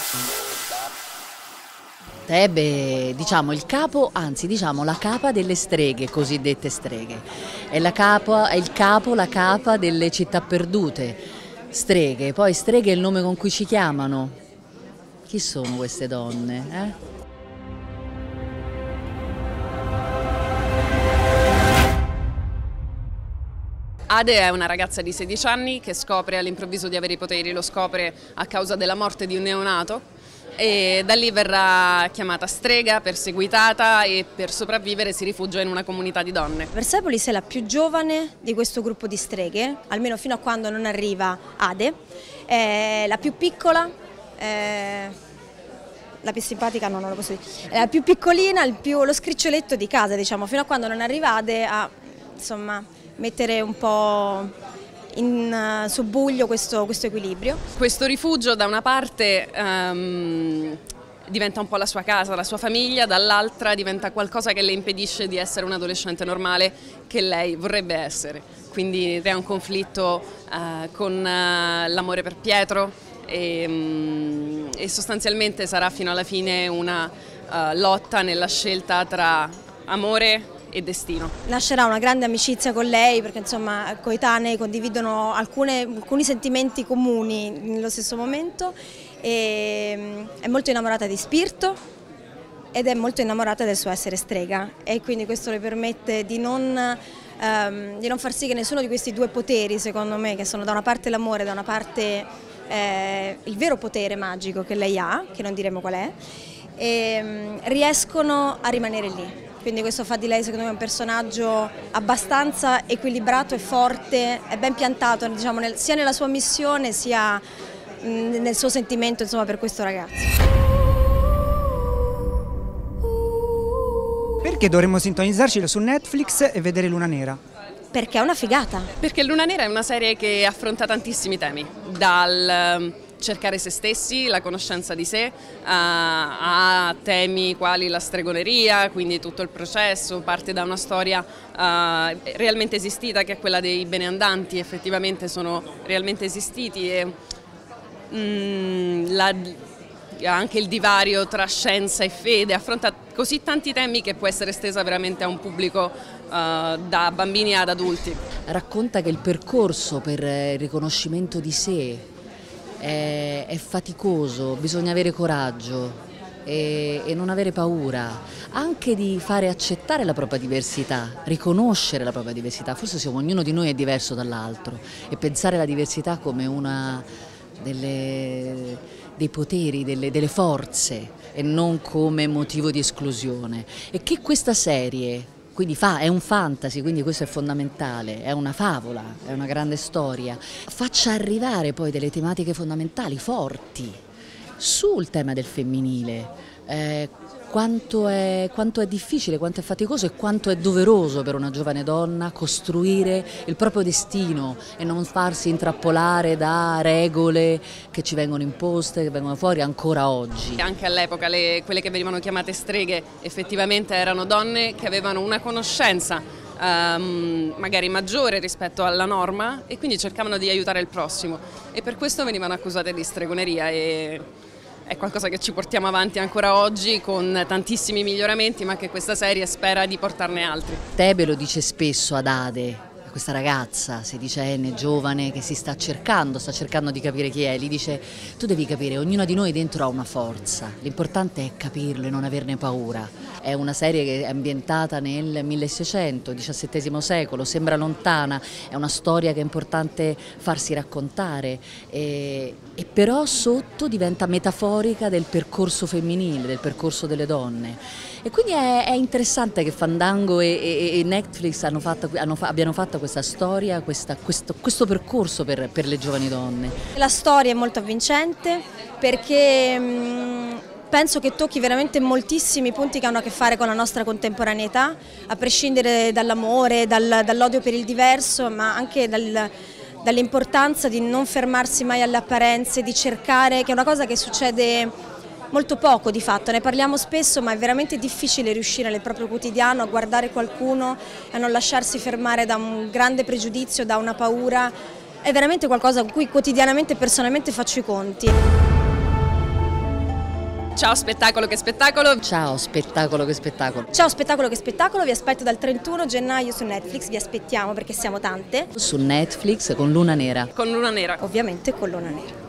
Tebe, diciamo il capo, anzi diciamo la capa delle streghe, cosiddette streghe. È la capa delle città perdute. Streghe, poi streghe è il nome con cui ci chiamano. Chi sono queste donne? Ade è una ragazza di 16 anni che scopre all'improvviso di avere i poteri, lo scopre a causa della morte di un neonato e da lì verrà chiamata strega, perseguitata e per sopravvivere si rifugia in una comunità di donne. Persepolis è la più giovane di questo gruppo di streghe, almeno fino a quando non arriva Ade, è la più piccola, la più simpatica no, non lo posso dire, è la più piccolina, lo scriccioletto di casa, diciamo, fino a quando non arriva Ade a insomma, mettere un po' in subbuglio questo equilibrio. Questo rifugio da una parte diventa un po' la sua casa, la sua famiglia, dall'altra diventa qualcosa che le impedisce di essere un adolescente normale che lei vorrebbe essere. Quindi è un conflitto con l'amore per Pietro e sostanzialmente sarà fino alla fine una lotta nella scelta tra amore e destino. Nascerà una grande amicizia con lei perché insomma coetanei condividono alcuni sentimenti comuni nello stesso momento e è molto innamorata di Spirito ed è molto innamorata del suo essere strega e quindi questo le permette di non far sì che nessuno di questi due poteri, secondo me, che sono da una parte l'amore, da una parte il vero potere magico che lei ha, che non diremo qual è, riescono a rimanere lì. Quindi questo fa di lei secondo me un personaggio abbastanza equilibrato e forte, è ben piantato diciamo, sia nella sua missione sia nel suo sentimento insomma, per questo ragazzo. Perché dovremmo sintonizzarci su Netflix e vedere Luna Nera? Perché è una figata. Perché Luna Nera è una serie che affronta tantissimi temi, dal cercare se stessi, la conoscenza di sé, a temi quali la stregoneria, quindi tutto il processo, parte da una storia realmente esistita che è quella dei beneandanti, effettivamente sono realmente esistiti e anche il divario tra scienza e fede, affronta così tanti temi che può essere estesa veramente a un pubblico da bambini ad adulti. Racconta che il percorso per il riconoscimento di sé è faticoso, bisogna avere coraggio e non avere paura, anche di fare accettare la propria diversità, riconoscere la propria diversità. Forse ognuno di noi è diverso dall'altro e pensare alla diversità come una dei poteri, delle forze e non come motivo di esclusione. E che questa serie quindi è un fantasy, quindi questo è fondamentale, è una favola, è una grande storia, faccia arrivare poi delle tematiche fondamentali, forti, sul tema del femminile, quanto è difficile, quanto è faticoso e quanto è doveroso per una giovane donna costruire il proprio destino e non farsi intrappolare da regole che ci vengono imposte, che vengono fuori ancora oggi. Anche all'epoca quelle che venivano chiamate streghe effettivamente erano donne che avevano una conoscenza magari maggiore rispetto alla norma e quindi cercavano di aiutare il prossimo e per questo venivano accusate di stregoneria e è qualcosa che ci portiamo avanti ancora oggi con tantissimi miglioramenti, ma che questa serie spera di portarne altri. Tebe lo dice spesso ad Ade, a questa ragazza sedicenne, giovane, che sta cercando di capire chi è. Gli dice: tu devi capire, ognuna di noi dentro ha una forza, l'importante è capirlo e non averne paura. È una serie che è ambientata nel 1600, XVII secolo, sembra lontana, è una storia che è importante farsi raccontare e però sotto diventa metaforica del percorso femminile, del percorso delle donne. E quindi è interessante che Fandango e Netflix abbiano fatto questa storia, questo percorso per le giovani donne. La storia è molto avvincente perché penso che tocchi veramente moltissimi punti che hanno a che fare con la nostra contemporaneità, a prescindere dall'amore, dall'odio per il diverso, ma anche dall'importanza di non fermarsi mai alle apparenze, di cercare, che è una cosa che succede molto poco di fatto, ne parliamo spesso ma è veramente difficile riuscire nel proprio quotidiano a guardare qualcuno e a non lasciarsi fermare da un grande pregiudizio, da una paura, è veramente qualcosa con cui quotidianamente e personalmente faccio i conti. Ciao spettacolo che spettacolo. Ciao spettacolo che spettacolo. Ciao spettacolo che spettacolo, vi aspetto dal 31 gennaio su Netflix, vi aspettiamo perché siamo tante. Su Netflix con Luna Nera. Con Luna Nera. Ovviamente con Luna Nera.